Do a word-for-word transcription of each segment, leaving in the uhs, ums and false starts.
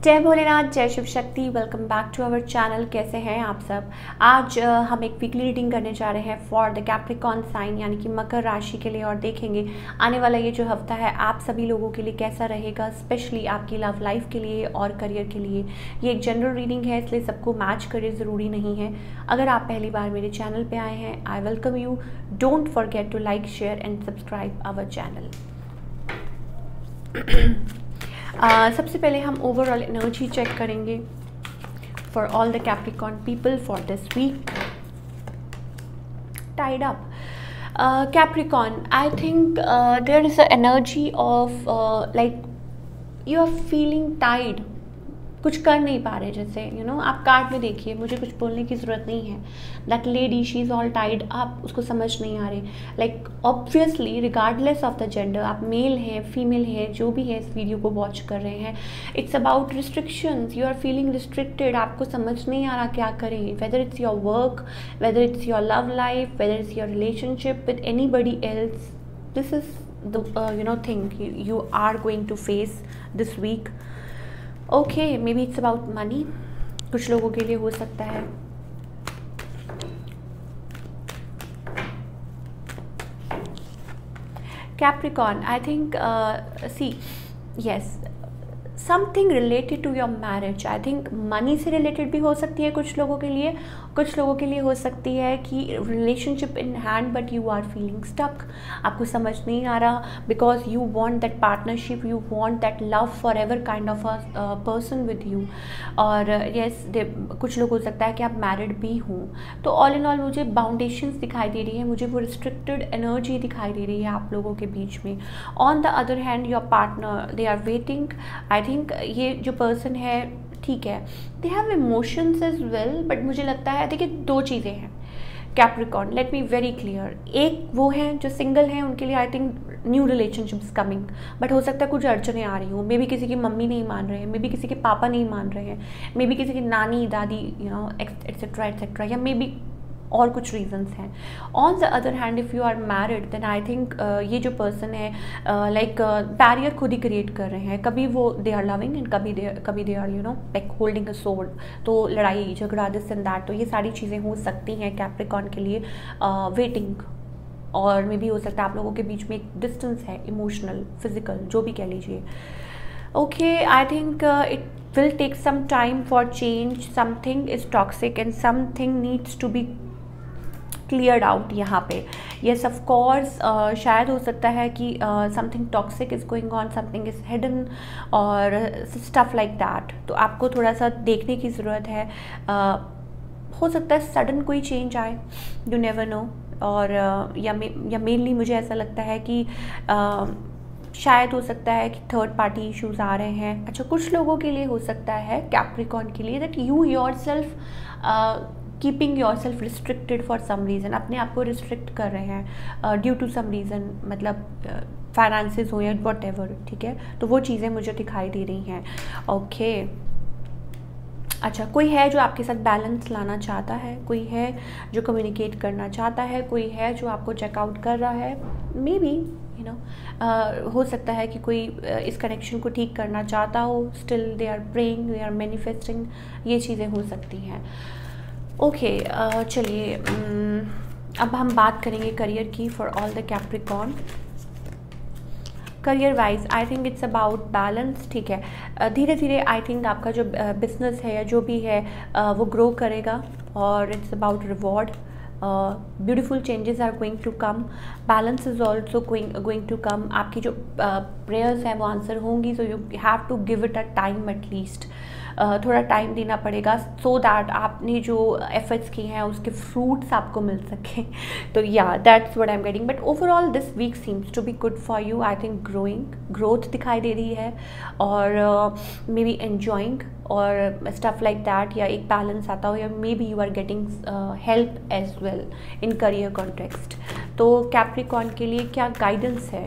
जय भोलेनाथ, जय Shiv Shakti. Welcome back to our channel. कैसे हैं आप सब। आज uh, हम एक वीकली रीडिंग करने जा रहे हैं फॉर द कैप्रिकॉर्न साइन यानी कि मकर राशि के लिए, और देखेंगे आने वाला ये जो हफ्ता है आप सभी लोगों के लिए कैसा रहेगा, स्पेशली आपकी लव लाइफ के लिए और करियर के लिए। ये एक जनरल रीडिंग है, इसलिए सबको मैच करे ज़रूरी नहीं है। अगर आप पहली बार मेरे चैनल पर आए हैं, I welcome you. Don't forget to like, share and subscribe our channel. Uh, सबसे पहले हम ओवरऑल एनर्जी चेक करेंगे for all the Capricorn people for this week. Tied up Capricorn, I think there is a energy of like you are feeling tied, कुछ कर नहीं पा रहे। जैसे यू you नो know, आप कार्ड में देखिए, मुझे कुछ बोलने की ज़रूरत नहीं है। That lady she is all tied up, उसको समझ नहीं आ रही। Like obviously regardless of the gender, आप मेल हैं फीमेल हैं, जो भी है इस वीडियो को वॉच कर रहे हैं, it's about restrictions. You are feeling restricted, आपको समझ नहीं आ रहा क्या करें। Whether it's your work, whether it's your love life, whether it's your relationship with anybody else, this is the you know thing you are going to face this week. Okay, maybe it's about money, कुछ लोगों के लिए हो सकता है। Capricorn, I think see yes something related to your marriage. I think money से related भी हो सकती है कुछ लोगों के लिए, कुछ लोगों के लिए हो सकती है कि relationship in hand but you are feeling stuck, आपको समझ नहीं आ रहा, because you want that partnership, you want that love forever kind of a person with you. और यस yes, कुछ लोग हो सकता है कि आप मैरिड भी हों। तो ऑल इन ऑल मुझे बाउंडेशंस दिखाई दे रही है, मुझे वो रिस्ट्रिक्टेड एनर्जी दिखाई दे रही है आप लोगों के बीच में। On the other hand your partner, they are waiting. I think ये जो पर्सन है, ठीक है, they have emotions as well, but मुझे लगता है देखिए दो चीज़ें हैं Capricorn, let me very clear. एक वो हैं जो सिंगल हैं, उनके लिए I think new relationships coming, but हो सकता है कुछ अड़चने आ रही हूँ। मे बी किसी की मम्मी नहीं मान रहे हैं, मे बी किसी के पापा नहीं मान रहे हैं, मे बी किसी की नानी दादी यू नो एक्सेट्रा एक्सेट्रा, या मे बी और कुछ रीजंस हैं। On the other hand if you are married, then I think ये जो पर्सन है लाइक बैरियर खुद ही क्रिएट कर रहे हैं। कभी वो दे आर लविंग एंड कभी दे कभी they are you know like holding a sword. तो लड़ाई झगड़ा दिस एंड दैट, तो ये सारी चीज़ें हो सकती हैं कैप्रिकॉर्न के लिए। वेटिंग uh, और मे भी हो सकता है आप लोगों के बीच में एक डिस्टेंस है, इमोशनल फिजिकल जो भी कह लीजिए। Okay, I think it will take some time for change. Something is toxic and something needs to be cleared out यहाँ पे। yes of course, uh, शायद हो सकता है कि uh, something toxic is going on, something is hidden और stuff like that। तो आपको थोड़ा सा देखने की ज़रूरत है। uh, हो सकता है सडन कोई चेंज आए, you never know। और uh, या या मेनली मुझे ऐसा लगता है कि uh, शायद हो सकता है कि थर्ड पार्टी इश्यूज आ रहे हैं। अच्छा, कुछ लोगों के लिए हो सकता है कैप्रिकॉर्न के लिए that you yourself keeping yourself restricted for some reason, अपने आप को रिस्ट्रिक्ट कर रहे हैं ड्यू टू सम रीज़न, मतलब फाइनेंसेस हो या वट एवर, ठीक है। तो वो चीज़ें मुझे दिखाई दे रही हैं। Okay okay. अच्छा, कोई है जो आपके साथ बैलेंस लाना चाहता है, कोई है जो कम्युनिकेट करना चाहता है, कोई है जो आपको चेकआउट कर रहा है। मे बी यू नो हो सकता है कि कोई uh, इस कनेक्शन को ठीक करना चाहता हो। Still they are praying, they are manifesting, ये चीज़ें हो सकती हैं। ओके okay, uh, चलिए um, अब हम बात करेंगे करियर की for all the Capricorn. Career wise I think it's about balance, ठीक है। धीरे धीरे आई थिंक आपका जो बिजनेस है या जो भी है uh, वो ग्रो करेगा, और it's about reward. Beautiful changes are going to come, balance is also going going to come. आपकी जो प्रेयर्स uh, हैं वो आंसर होंगी, so you have to give it a time at least. Uh, थोड़ा time देना पड़ेगा सो दैट आपने जो एफर्ट्स किए हैं उसके फ्रूट्स आपको मिल सके। तो या that's what I am getting, but overall this week seems to be good for you. I think growing growth दिखाई दे रही है, और मे बी एन्जॉइंग और स्टफ लाइक दैट, या एक बैलेंस आता हो, या maybe you are getting help as well in career context. तो कैप्रिकॉर्न के लिए क्या गाइडेंस है?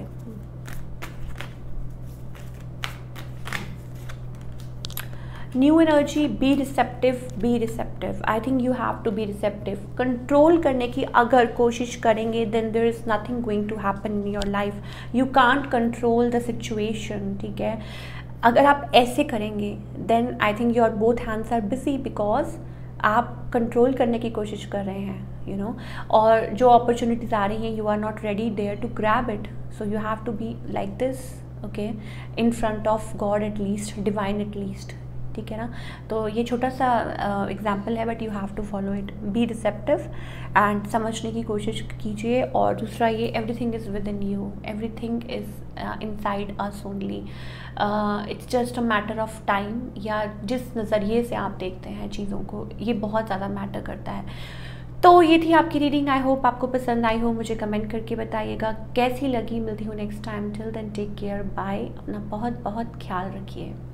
New energy, be receptive, be receptive. I think you have to B receptive. Control करने की अगर कोशिश करेंगे then there is nothing going to happen in your life. You can't control the situation, ठीक है। अगर आप ऐसे करेंगे then I think your both hands are busy, because आप कंट्रोल करने की कोशिश कर रहे हैं, यू नो, और जो अपॉर्चुनिटीज़ आ रही हैं you are not ready there to grab it, so you have to be like this, okay, in front of God at least, divine at least, ठीक है ना। तो ये छोटा सा एग्जाम्पल uh, है, but you have to follow it, be receptive and समझने की कोशिश कीजिए। और दूसरा ये, everything is within you, everything is inside us only, it's just a matter of time, या जिस नज़रिए से आप देखते हैं चीज़ों को, ये बहुत ज़्यादा मैटर करता है। तो ये थी आपकी रीडिंग, आई होप आपको पसंद आई हो, मुझे कमेंट करके बताइएगा कैसी लगी। मिलती हूँ next time, till then take care, bye, अपना बहुत बहुत ख्याल रखिए।